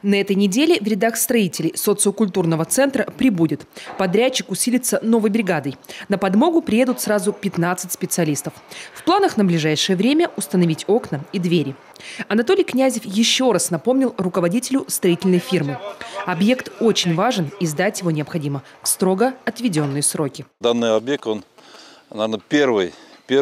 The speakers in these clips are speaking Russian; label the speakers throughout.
Speaker 1: На этой неделе в рядах строителей социокультурного центра прибудет. Подрядчик усилится новой бригадой. На подмогу приедут сразу 15 специалистов. В планах на ближайшее время установить окна и двери. Анатолий Князев еще раз напомнил руководителю строительной фирмы. Объект очень важен, и сдать его необходимо в строго отведенные сроки.
Speaker 2: Данный объект, он, наверное, первый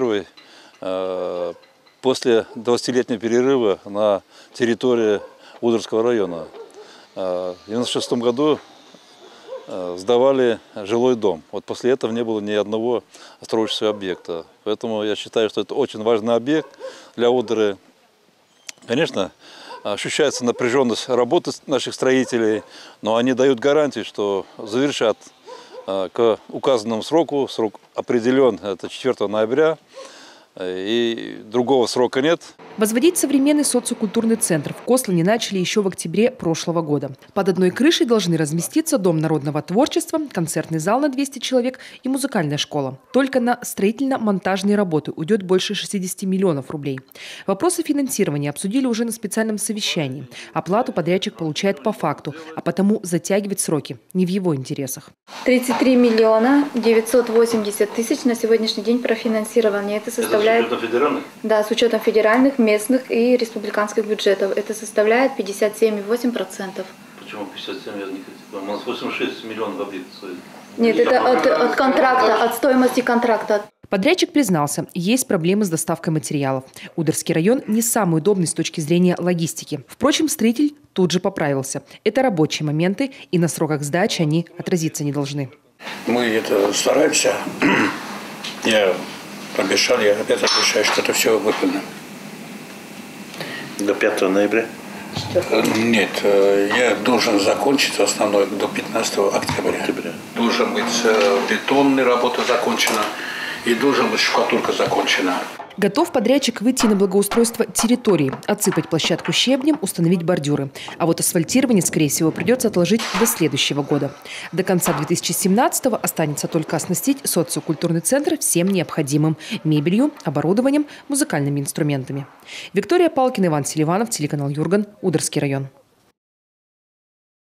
Speaker 2: после 20-летнего перерыва на территории Удырского района. В 1996 году сдавали жилой дом. Вот после этого не было ни одного строительного объекта. Поэтому я считаю, что это очень важный объект для Удыры. Конечно, ощущается напряженность работы наших строителей, но они дают гарантию, что завершат к указанному сроку. Срок определен, это 4 ноября. И другого срока нет.
Speaker 1: Возводить современный социокультурный центр в Кослане начали еще в октябре прошлого года. Под одной крышей должны разместиться Дом народного творчества, концертный зал на 200 человек и музыкальная школа. Только на строительно-монтажные работы уйдет больше 60 миллионов рублей. Вопросы финансирования обсудили уже на специальном совещании. Оплату подрядчик получает по факту, а потому затягивать сроки не в его интересах.
Speaker 3: 33 миллиона 980 тысяч на сегодняшний день профинансирование. Это составляет...
Speaker 2: Это с учетом федеральных?
Speaker 3: Да, с учетом федеральных, местных и республиканских бюджетов. Это составляет 57,8%.
Speaker 2: Почему 57? Я не хотел. У нас 86 миллионов объектов стоит.
Speaker 3: Нет, это от контракта, от стоимости контракта.
Speaker 1: Подрядчик признался, есть проблемы с доставкой материалов. Удырский район не самый удобный с точки зрения логистики. Впрочем, строитель тут же поправился. Это рабочие моменты, и на сроках сдачи они отразиться не должны.
Speaker 4: Мы стараемся. Я обещал, я опять обещаю, что это все выполнено.
Speaker 2: До 5 ноября?
Speaker 4: Нет, я должен закончить основной до 15 октября. Должен быть бетонная работа закончена и должен быть штукатурка закончена.
Speaker 1: Готов подрядчик выйти на благоустройство территории, отсыпать площадку щебнем, установить бордюры. А вот асфальтирование, скорее всего, придется отложить до следующего года. До конца 2017-го останется только оснастить социокультурный центр всем необходимым – мебелью, оборудованием, музыкальными инструментами. Виктория Палкина, Иван Селиванов, телеканал Юрган, Удырский район.